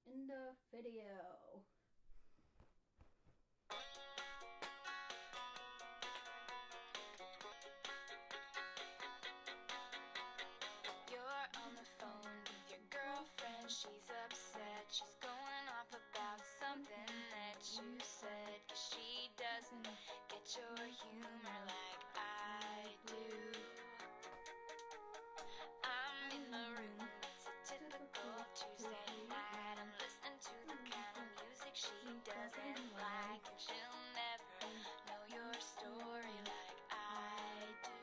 in the video. You're on the phone with your girlfriend. She's upset. She's going off about something that you said. 'Cause she doesn't get your humor like I do. I'm in the room. It's a typical Tuesday night. I'm listening to the kind of music she doesn't like. And she'll never know your story like I do.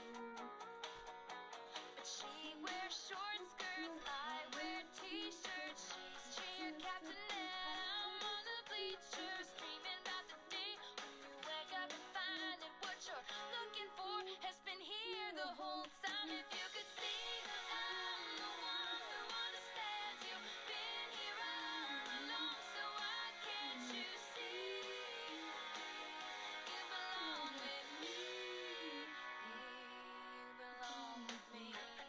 She wears short skirts, I wear t-shirts. She's cheer captain and I'm on the bleachers, dreaming about the day when you wake up and find that what you're looking for has been here the whole time. If you could see that I'm the one who understands you, been here all along, so why can't you see? You belong with me, you belong with me.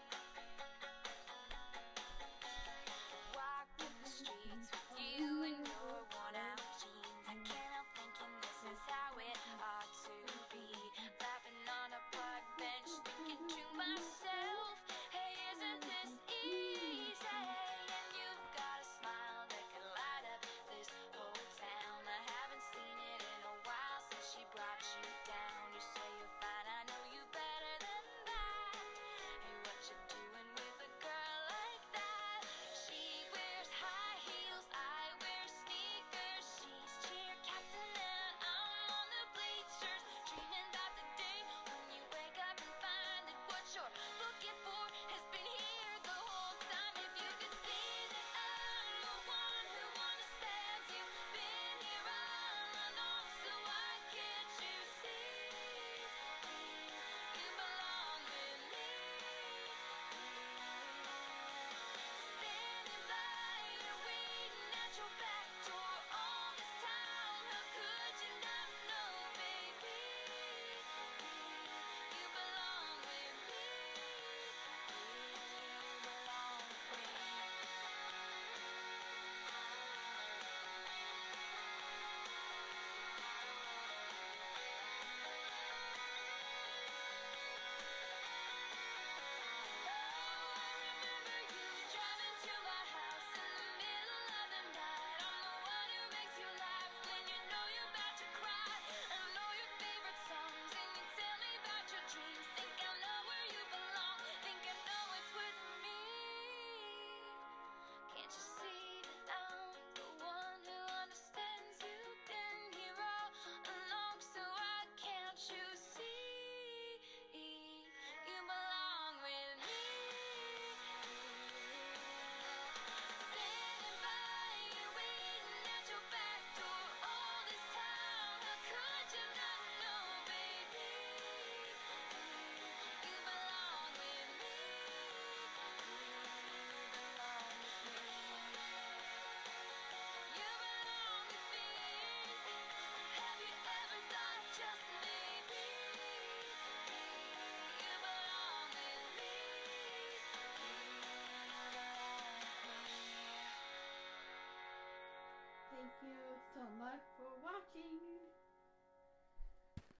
Walk in the streets with you in your worn out jeans. I can't help thinking this is how it ought to be. Laughing on a park bench, thinking to myself, hey, isn't this easy? And you've got a smile that could light up this whole town. I haven't seen it in a while since she brought you down. You say you're fine, I know you better than that. Hey, what you doing with a girl like that? She wears high heels, I wear sneakers. She's cheer captain and I'm on the bleachers, dreaming about the day when you wake up and find that what you're looking for has been here the whole time. If you could see that I'm the one who understands you, been here all along, so why can't you see? You belong with me. Standing by you, waiting at your back door all this time. How could you not know, baby? You belong with me. You belong with me. I remember you driving to my house in the middle of the night. I'm the one who makes you laugh when you know you're about to cry. I know your favorite songs and you tell me about your dreams. Think I know where you belong, think I know it's with me. Can't you see that I'm the one who understands you? Been here all along, so why can't you see? You belong with me. Standing by you, waiting at your back door all this time. How could you not know, baby? You belong with me. You belong with me. You belong with me. Have you ever thought just maybe you belong with me? You belong with me. Thank you so much for watching.